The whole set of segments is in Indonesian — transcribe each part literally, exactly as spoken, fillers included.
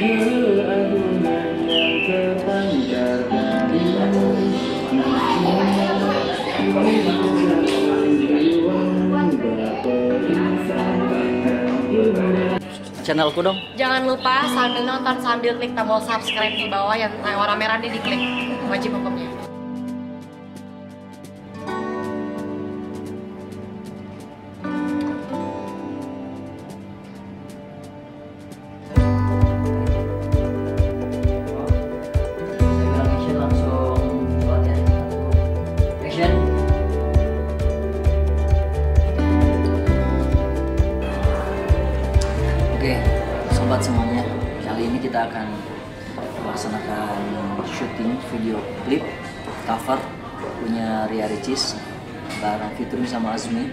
Channelku dong. Jangan lupa sambil nonton sambil klik tombol subscribe di bawah yang warna merah ini, diklik, wajib hukumnya. Oke, sobat semuanya, kali ini kita akan melaksanakan syuting video klip cover punya Ria Ricis bareng Fitri sama Azmi.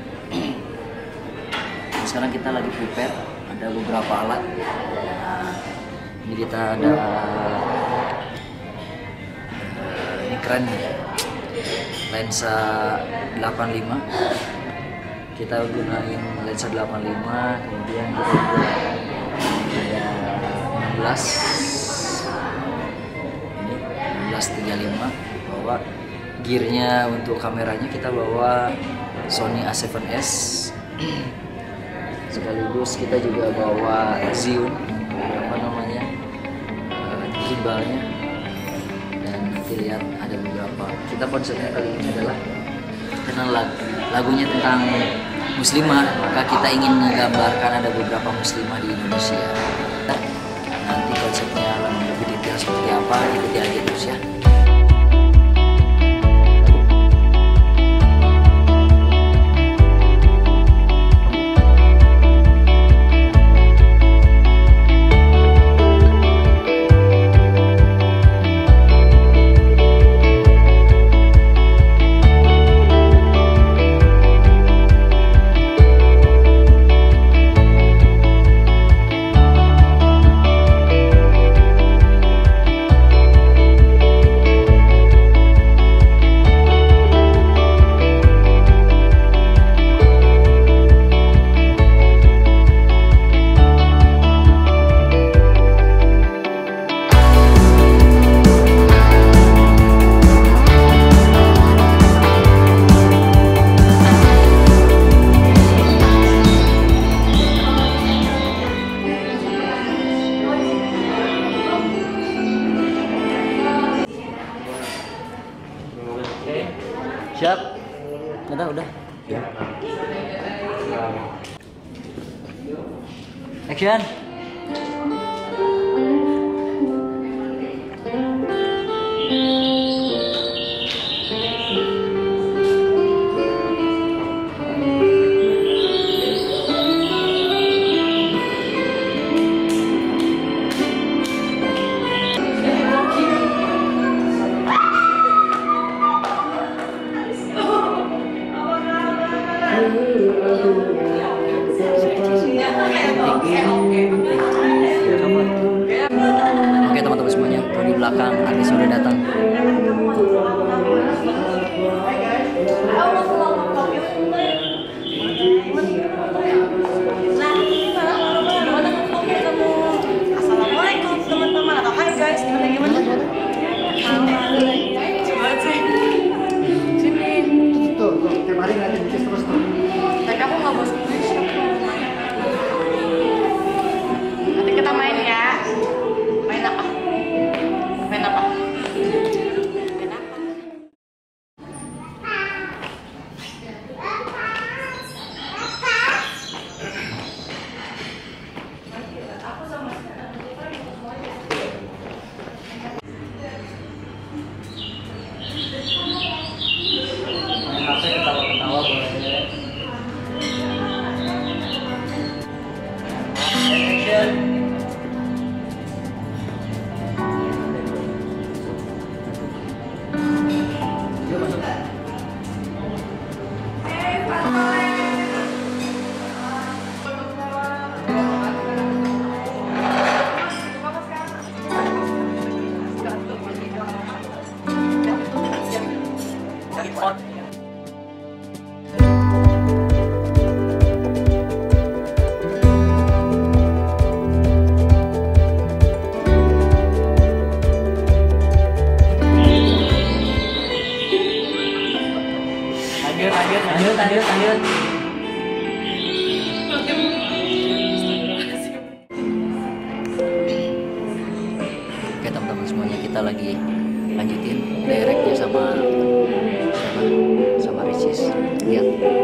Nah, sekarang kita lagi prepare, ada beberapa alat. Nah, ini kita ada uh, ini keren nih, lensa delapan lima. Kita gunain lensa delapan lima, kemudian kita gunain ada enam belas, ini enam belas tiga puluh lima. Bawa gearnya untuk kameranya kita bawa Sony A tujuh S, sekaligus kita juga bawa Zhiyun, apa namanya, uh, gimbalnya. Dan nanti lihat ada beberapa. Kita konsepnya kali ini adalah karena lagu, lagunya tentang muslimah, maka kita ingin menggambarkan ada beberapa muslimah di Indonesia. Nanti konsepnya lebih detail seperti apa, ikuti aja terus ya. Siap? Udah, udah. Ya. Action. Oke teman-teman semuanya, di belakang artis sudah datang. Assalamualaikum teman-teman, atau hai guys, gimana gimana? Sini. Tuh, tuh, tiap hari ngeliatin Ricis terus tuh. Tapi aku nggak bos. Nanti kita main ya. Main apa? Main apa? kita lagi lanjutin directnya sama sama sama Ricis. Lihat.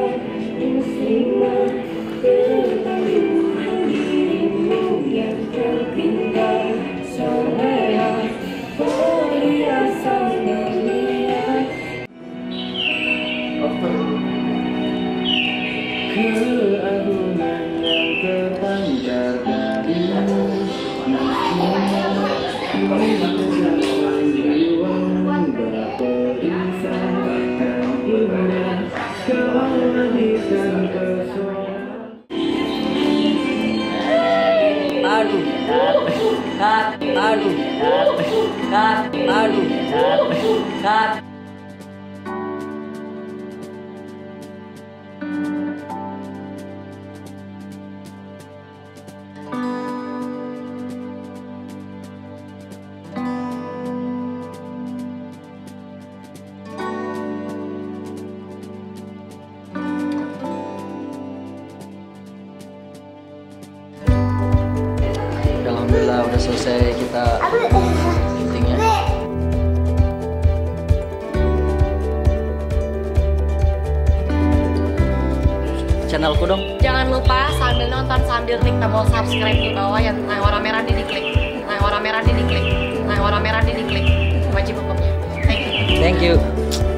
Keagungan yang terpancar darimu, Aduh, cut, aduh, cut, aduh, cut. Alhamdulillah udah selesai kita syutingnya. Channelku dong. Jangan lupa sambil nonton sambil klik tombol subscribe di bawah yang yang warna merah ini diklik. Yang warna merah ini diklik. Yang warna merah ini diklik. Wajib hukumnya. Thank you. Thank you.